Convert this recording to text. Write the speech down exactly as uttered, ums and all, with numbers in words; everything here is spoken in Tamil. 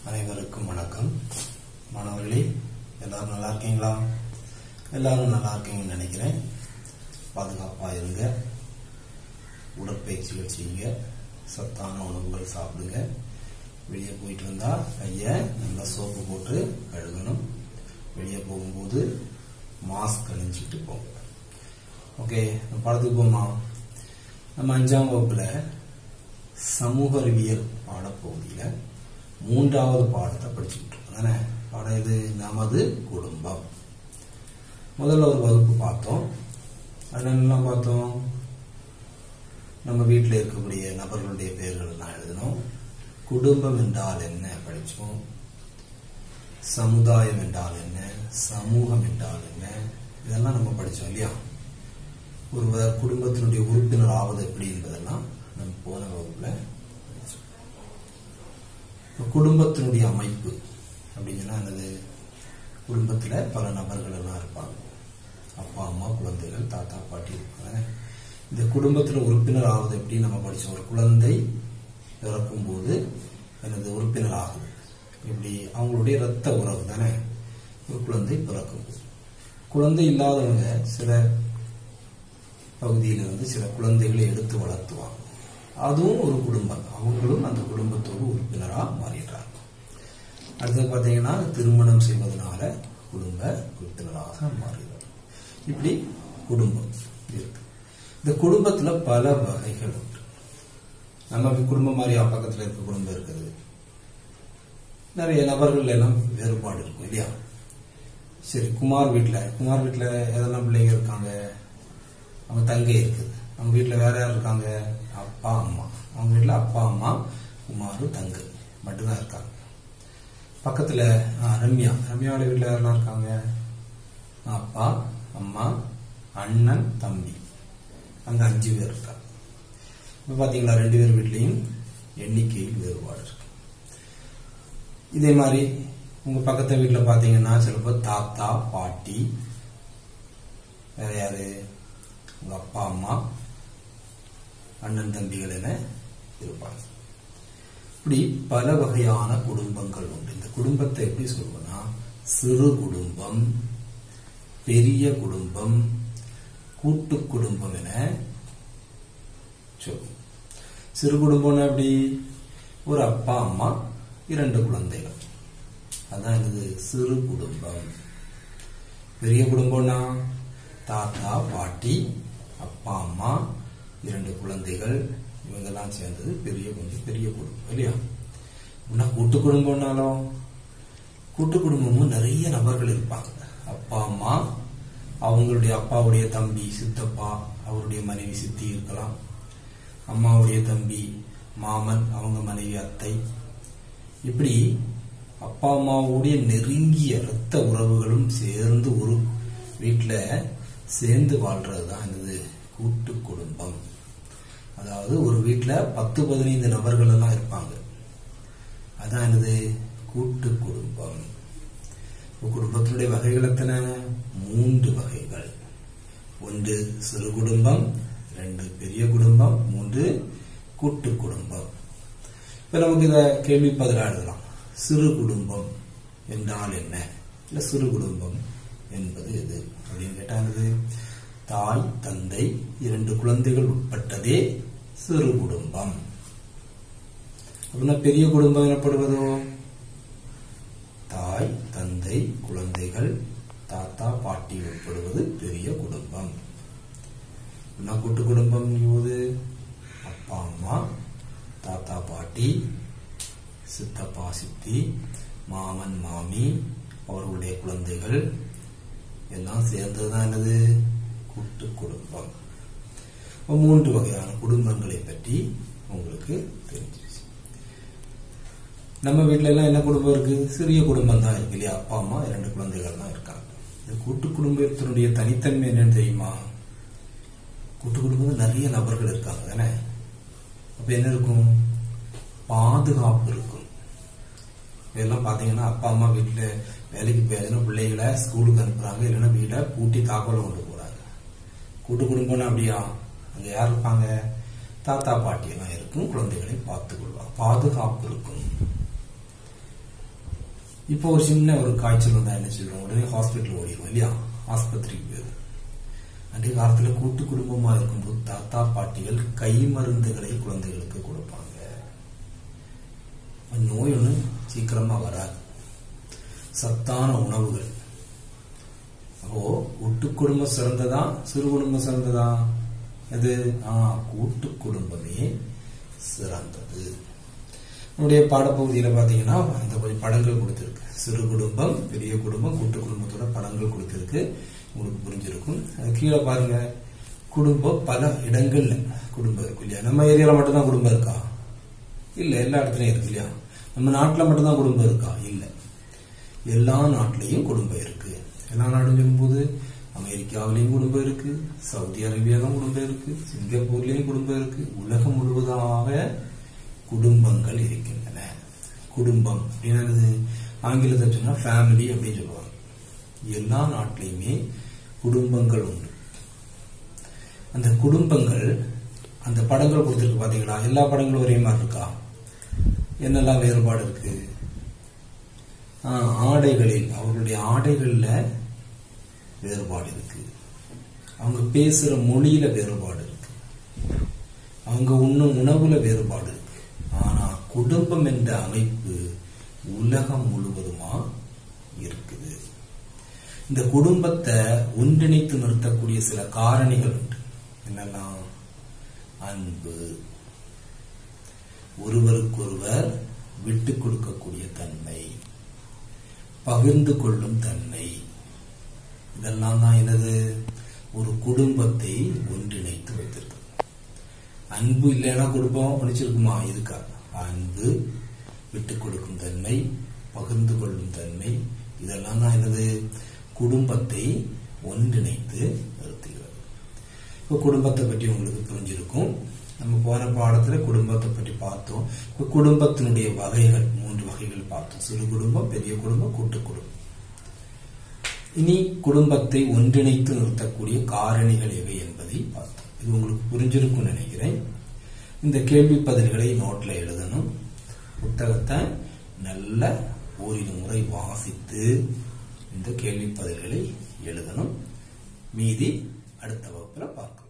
அனைவருக்கும் வணக்கம். மாணவர்களே, எல்லாரும் நல்லா இருக்கீங்களா? எல்லாரும் நல்லா இருக்கீங்கன்னு நினைக்கிறேன். பாதுகாப்பா இருங்க, உடற்பயிற்சிகள் செய்யுங்க, சத்தான உணவுகள் சாப்பிடுங்க. வெளியே போயிட்டு வந்தா கையை நல்லா சோப்பு போட்டு கழுகணும். வெளியே போகும்போது மாஸ்க் அணிஞ்சிட்டு போங்க. ஓகே, பாடத்துக்கு போமா. நம்ம அஞ்சாம் வகுப்புல சமூக அறிவியல் பாடப்பகுதியில மூன்றாவது பாடத்தை படிச்சுக்கிட்டு இருக்கோம் தானே. பாடம் இது நமது குடும்பம். முதல்ல ஒரு வகுப்பு பார்த்தோம். அதுல என்னெல்லாம் பார்த்தோம்? நம்ம வீட்டில் இருக்கக்கூடிய நபர்களுடைய பெயர்கள் எல்லாம் எழுதணும். குடும்பம் என்றால் என்ன படிச்சோம். சமுதாயம் என்றால் என்ன, சமூகம் என்றால் என்ன, இதெல்லாம் நம்ம படிச்சோம் இல்லையா. ஒரு குடும்பத்தினுடைய உறுப்பினர் ஆவது எப்படி என்பதெல்லாம் நம்ம போன வகுப்புல படிச்சோம். குடும்பத்தினுடைய அமைப்பு அப்படின்னா என்னது? குடும்பத்துல பல நபர்கள் எல்லாம் இருப்பாங்க. அப்பா அம்மா, குழந்தைகள், தாத்தா பாட்டி இருப்பாங்க. இந்த குடும்பத்துல உறுப்பினர் ஆவது எப்படி நம்ம படிச்சோம். ஒரு குழந்தை பிறக்கும் போது எனது உறுப்பினர் ஆகுது. இப்படி அவங்களுடைய இரத்த உறவு தானே ஒரு குழந்தை பிறக்கும் போது. குழந்தை இல்லாதவங்க சில பகுதியில வந்து சில குழந்தைகளை எடுத்து வளர்த்துவாங்க. அதுவும் ஒரு குடும்பம். அவங்களும் அந்த குடும்பத்தோடு உறுப்பினரா மாறிடுறாங்க. அடுத்து பாத்தீங்கன்னா திருமணம் செய்வதனால குடும்ப உறுப்பினராக மாறுகிறார். இப்படி குடும்பம் இருக்கு. இந்த குடும்பத்துல பல வகைகள் உண்டு. நம்ம குடும்பம் மாதிரி பக்கத்துல இருக்க குடும்பம் இருக்குது. நிறைய நபர்கள் எல்லாம் வேறுபாடு இருக்கும் இல்லையா. சரி, குமார் வீட்டுல குமார் வீட்டுல எதெல்லாம் பிள்ளைங்க இருக்காங்க? அவங்க தங்கை இருக்குது. அவங்க வீட்டுல வேற யார் இருக்காங்க? அப்பா அம்மா. அவங்க வீட்டுல அப்பா அம்மா, குமாரு, தங்கை மட்டும்தான் இருக்காங்க. பக்கத்துல ரம்யா ரம்யாவோட வீட்டுல யாரெல்லாம் இருக்காங்க? அப்பா அம்மா, அண்ணன், தம்பி. அங்க அஞ்சு பேர் இருக்காங்க. இப்ப பாத்தீங்களா, ரெண்டு பேர் வீட்லயும் எண்ணிக்கையில் வேறுபாடு இருக்கு. இதே மாதிரி உங்க பக்கத்து வீட்டுல பாத்தீங்கன்னா சிலப்போ தாத்தா பாட்டி, வேற யாரு, உங்க அப்பா அம்மா, அண்ணன் தம்பிகள் என இருப்பாங்க. இப்படி பல வகையான குடும்பங்கள் உண்டு. இந்த குடும்பத்தை எப்படி சொல்லுவோம்னா சிறு குடும்பம், பெரிய குடும்பம், கூட்டு குடும்பம் என சொல்லுவோம். சிறு குடும்பம்னா எப்படி? ஒரு அப்பா அம்மா, இரண்டு குழந்தைகள், அதான் இது சிறு குடும்பம். பெரிய குடும்பம்னா தாத்தா பாட்டி, அப்பா அம்மா, இரண்டு குழந்தைகள், இவங்கெல்லாம் சேர்ந்தது பெரிய கொஞ்சம் பெரிய குடும்பம் இல்லையா. கூட்டு குடும்பம்னாலும் கூட்டு குடும்பமும் நிறைய நபர்கள் இருப்பாங்க. அப்பா அம்மா, அவங்களுடைய அப்பாவுடைய தம்பி சித்தப்பா, அவருடைய மனைவி சித்தி இருக்கலாம். அம்மாவுடைய தம்பி மாமன், அவங்க மனைவி அத்தை. இப்படி அப்பா அம்மாவுடைய நெருங்கிய இரத்த உறவுகளும் சேர்ந்து ஒரு வீட்டுல சேர்ந்து வாழ்றதுதான் என்னது? கூட்டு குடும்பம். அதாவது ஒரு வீட்டுல பத்து பதினைந்து நபர்கள் எல்லாம் இருப்பாங்க. அதான் என்னது? கூட்டு குடும்பம். குடும்பத்தினுடைய வகைகள் எத்தனை? மூன்று வகைகள். ஒன்று சிறு குடும்பம், ரெண்டு பெரிய குடும்பம், மூன்று கூட்டு குடும்பம். இப்ப நமக்கு இத கேள்வி பதிலா எழுதலாம். சிறு குடும்பம் என்றால் என்ன, இல்ல சிறு குடும்பம் என்பது எது அப்படின்னு கேட்டாங்க. தாய் தந்தை இரண்டு குழந்தைகள் உட்பட்டதே சிறு குடும்பம். அப்படின்னா பெரிய குடும்பம் எனப்படுவதோ தாய் தந்தை குழந்தைகள் தாத்தா பாட்டி உட்படுவது பெரிய குடும்பம். கூட்டு குடும்பம் போது அப்பா அம்மா, தாத்தா பாட்டி, சித்தப்பா சித்தி, மாமன் மாமி, அவர்களுடைய குழந்தைகள் எல்லாம் சேர்ந்ததுதான் என்னது? கூட்டு குடும்பம். மூன்று வகையான குடும்பங்களை பற்றி உங்களுக்கு தெரிஞ்சிருச்சு. நம்ம வீட்டுல எல்லாம் என்ன குடும்பம் இருக்கு? சிறிய குடும்பம் தான் இருக்கு இல்லையா. அப்பா அம்மா, இரண்டு குழந்தைகள் தான் இருக்காங்க. இந்த கூட்டு குடும்பத்தினுடைய தனித்தன்மை என்னன்னு தெரியுமா? கூட்டு குடும்பத்தில் நிறைய நபர்கள் இருக்காங்க தானே. அப்ப என்ன இருக்கும்? பாதுகாப்பு இருக்கும். இதெல்லாம் பாத்தீங்கன்னா அப்பா அம்மா வீட்டுல வேலைக்கு போய் பிள்ளைகளை ஸ்கூலுக்கு அனுப்புறாங்க, இல்லைன்னா வீட்டை பூட்டி தாக்கோல கொண்டு போறாங்க. கூட்டு குடும்பம்னா அப்படியா? அங்க யார் இருப்பாங்க? தாத்தா பாட்டி எல்லாம் இருக்கும். குழந்தைகளை பார்த்துக் கொள்வாங்க. பாதுகாப்பு இருக்கும். இப்போ ஒரு சின்ன ஒரு காய்ச்சல் வந்தா என்ன சொல்றோம், உடனே ஹாஸ்பிட்டல் ஓடிடுவோம் இல்லையா, ஆஸ்பத்திரிக்கு போயிடும். அன்றைய காலத்துல கூட்டு குடும்பமா இருக்கும்போது தாத்தா பாட்டிகள் கை மருந்துகளை குழந்தைகளுக்கு கொடுப்பாங்க. நோய் ஒண்ணு சீக்கிரமா வராது. சத்தான உணவுகள். அப்போ கூட்டு குடும்பம் சிறந்ததா சிறு குடும்பம் சிறந்ததா? அது கூட்டு குடும்பமே சிறந்தது. நம்முடைய பாடப்பகுதியில பாத்தீங்கன்னா இந்த கொஞ்சம் படங்கள் கொடுத்திருக்கு. சிறு குடும்பம், பெரிய குடும்பம், கூட்டு குடும்பத்தோட படங்கள் கொடுத்திருக்கு. உங்களுக்கு புரிஞ்சிருக்கும். அது கீழே பாருங்க, குடும்பம் பல இடங்கள்ல குடும்பம் இருக்கு இல்லையா. நம்ம ஏரியால மட்டும்தான் குடும்பம் இருக்கா? இல்ல, எல்லா இடத்துலயும் இருக்கு இல்லையா. நம்ம நாட்டுல மட்டும்தான் குடும்பம் இருக்கா? இல்ல, எல்லா நாட்டிலையும் குடும்பம் இருக்கு. எல்லா நாடும் சொல்லும்போது அமெரிக்காவிலையும் குடும்பம் இருக்கு, சவுதி அரேபியாவிலும் குடும்பம் இருக்கு, சிங்கப்பூர்லயும் குடும்பம் இருக்கு. உலகம் முழுவதாக குடும்பங்கள் இருக்கின்றன. குடும்பம் அப்படின்னா ஆங்கிலத்தை சொன்னா ஃபேமிலி அப்படின்னு சொல்லுவாங்க. எல்லா நாட்டிலையுமே குடும்பங்கள் உண்டு. அந்த குடும்பங்கள், அந்த படங்கள் கொடுத்திருக்கு பாத்தீங்களா, எல்லா படங்களும் ஒரே மாதிரி இருக்கா? என்னெல்லாம் வேறுபாடு இருக்கு? ஆடைகளில், அவர்களுடைய ஆடைகள்ல வேறுபாடு இருக்கு. அவங்க பேசுற மொழியில வேறுபாடு இருக்கு. அவங்க உண்ணும் உணவுல வேறுபாடு இருக்கு. ஆனா குடும்பம் என்ற அமைப்பு உலகம் முழுவதுமா இருக்குது. இந்த குடும்பத்தை ஒன்றிணைத்து நிறுத்தக்கூடிய சில காரணிகள் உண்டு. என்னெல்லாம்? அன்பு, ஒருவருக்கொருவர் விட்டு கொடுக்கக்கூடிய தன்மை, பகிர்ந்து கொள்ளும் தன்மை. இதெல்லாம் தான் என்னது? ஒரு குடும்பத்தை ஒன்றிணைத்து வைத்திருக்கு. அன்பு இல்லைன்னா குடும்பம் ஒழிச்சிருக்குமா? இருக்கா? அன்பு, விட்டு கொடுக்கும் தன்மை, பகிர்ந்து கொள்ளும் தன்மை, இதெல்லாம் தான் என்னது? குடும்பத்தை ஒன்றிணைத்து நிறுத்துகிறது. இப்போ குடும்பத்தை பற்றி உங்களுக்கு புரிஞ்சிருக்கும். நம்ம போன பாடத்துல குடும்பத்தை பற்றி பார்த்தோம். இப்போ குடும்பத்தினுடைய வகைகள், மூன்று வகைகள் பார்த்தோம். சிறு குடும்பம், பெரிய குடும்பம், கூட்டு குடும்பம். இனி குடும்பத்தை ஒன்றிணைத்து நிறுத்தக்கூடிய காரணிகள் எவை என்பதை பார்த்தோம். இது உங்களுக்கு புரிஞ்சிருக்கும் நினைக்கிறேன். இந்த கேள்வி பதில்களை நோட்ல எழுதணும். புத்தகத்தை நல்ல ஓரிரு முறை வாசித்து இந்த கேள்வி பதில்களை எழுதணும். மீதி அடுத்த வகுப்புல பார்க்கலாம்.